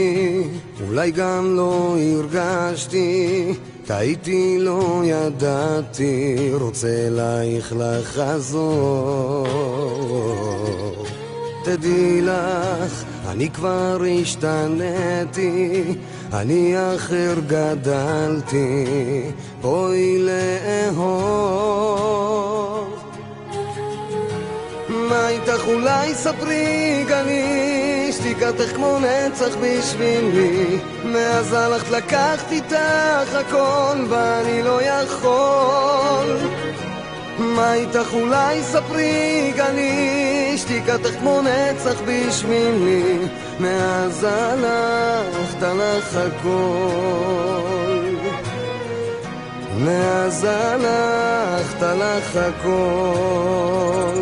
לי, אולי גם לא הרגשתי, טעיתי לא ידעתי, רוצה אלייך לחזור. תדעי לך, אני כבר השתניתי, אני אחר גדלתי, בואי לאהוב. מה איתך אולי ספרי גלי, שתיקתך כמו נצח בשבילי, מאז הלכת לקחת איתך הכל ואני לא יכול. מה איתך אולי ספרי גלי, שתיקתך כמו נצח בשבילי, מאז הלכת לך הכל, מאז הלכת לך הכל.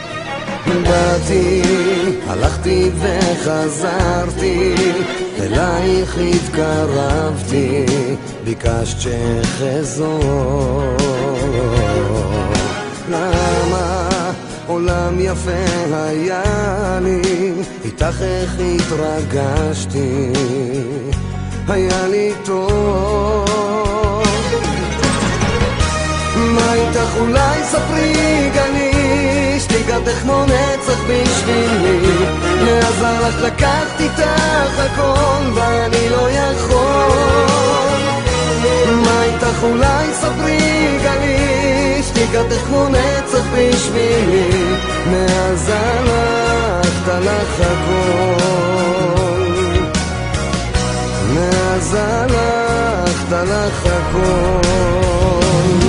באתי, הלכתי וחזרתי, אלייך התקרבתי, ביקשת שחזור. למה עולם יפה היה לי, איתך איך התרגשתי, היה לי טוב. מה איתך אולי ספרי גלי, שתיקתך כמו נצח בשבילי, מאז הלכת לקחת איתך הכל ואני לא יכול. מה איתך אולי ספרי גלי, שתיקתך כמו נצח בשבילי, מאז הלכת לך הכל, מאז הלכת לך הכל.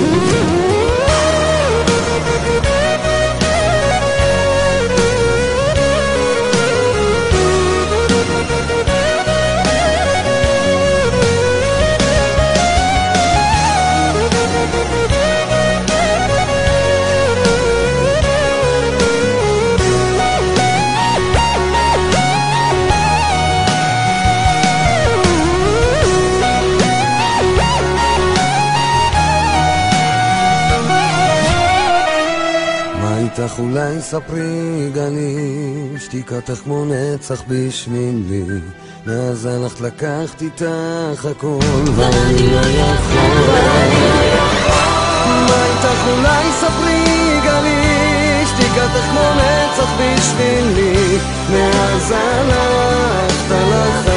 איתך אולי ספרי גלי, שתיקתך כמו נצח בשבילי, מאז הלכת לקחת איתך הכל ואני לא יכול. מה איתך אולי ספרי גלי, שתיקתך כמו נצח בשבילי, מאז הלכת לך